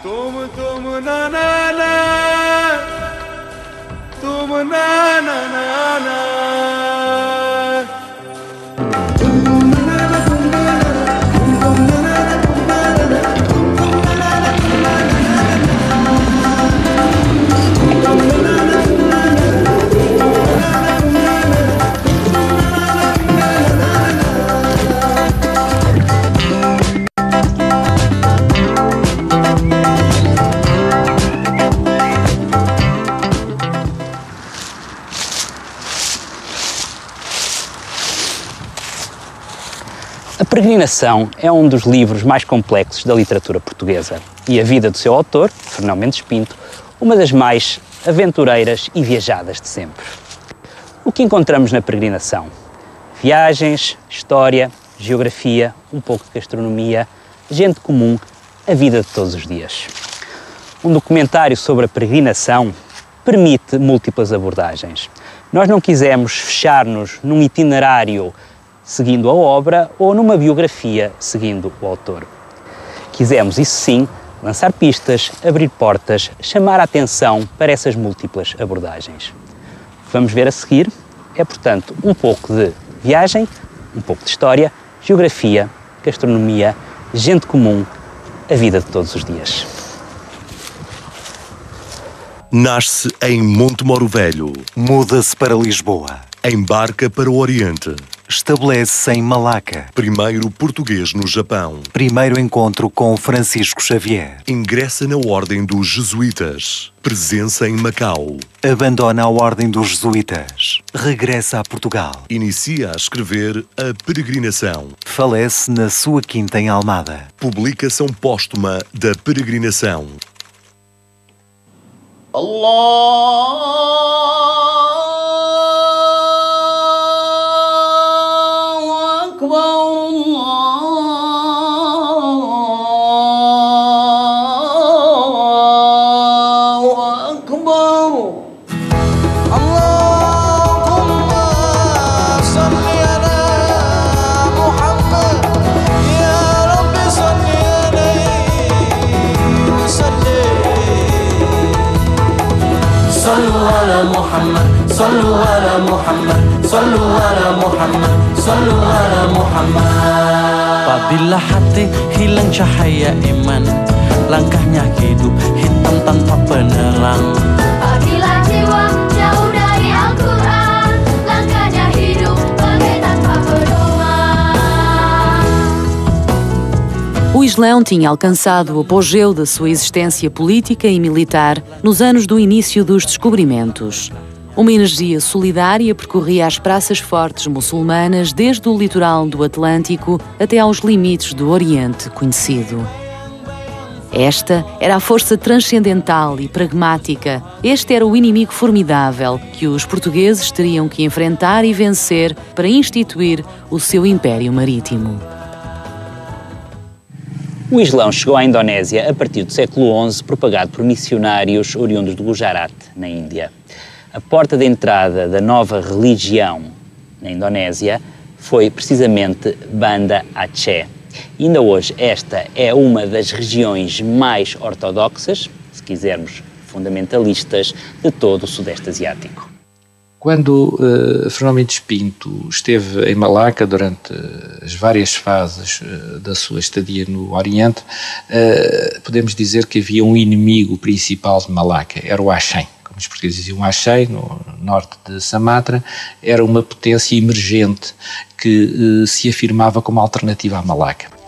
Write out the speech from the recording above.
तुम ना ना ना, तुम ना ना ना ना, A Peregrinação é um dos livros mais complexos da literatura portuguesa e a vida do seu autor, Fernão Mendes Pinto, uma das mais aventureiras e viajadas de sempre. O que encontramos na Peregrinação? Viagens, história, geografia, um pouco de gastronomia, gente comum, a vida de todos os dias. Um documentário sobre a peregrinação permite múltiplas abordagens. Nós não quisemos fechar-nos num itinerário seguindo a obra ou numa biografia seguindo o autor. Quisemos, isso sim, lançar pistas, abrir portas, chamar a atenção para essas múltiplas abordagens. Vamos ver a seguir, é portanto um pouco de viagem, um pouco de história, geografia, gastronomia, gente comum, a vida de todos os dias. Nasce em Montemoro Velho. Muda-se para Lisboa. Embarca para o Oriente. Estabelece-se em Malaca. Primeiro português no Japão. Primeiro encontro com Francisco Xavier. Ingressa na Ordem dos Jesuítas. Presença em Macau. Abandona a Ordem dos Jesuítas. Regressa a Portugal. Inicia a escrever A Peregrinação. Falece na sua quinta em Almada. Publicação póstuma da Peregrinação. صلوا على محمد صلوا على محمد صلوا على محمد. Apabila hati hilang cahaya iman, langkahnya hidup hitam tanpa penerang. Apabila jiwa jauh dari Al-Quran, langkahnya hidup bagai tanpa pedoman. O Islão tinha alcançado o apogeu da sua existência política e militar nos anos do início dos descobrimentos. Uma energia solidária percorria as praças fortes muçulmanas desde o litoral do Atlântico até aos limites do Oriente conhecido. Esta era a força transcendental e pragmática. Este era o inimigo formidável que os portugueses teriam que enfrentar e vencer para instituir o seu império marítimo. O Islão chegou à Indonésia a partir do século XI, propagado por missionários oriundos do Gujarat, na Índia. A porta de entrada da nova religião na Indonésia foi precisamente Banda Aceh. E ainda hoje esta é uma das regiões mais ortodoxas, se quisermos fundamentalistas, de todo o Sudeste Asiático. Quando Fernão Mendes Pinto esteve em Malaca durante as várias fases da sua estadia no Oriente, podemos dizer que havia um inimigo principal de Malaca, era o Acém. Como os portugueses diziam, Aceh, no norte de Sumatra, era uma potência emergente que se afirmava como alternativa à Malaca.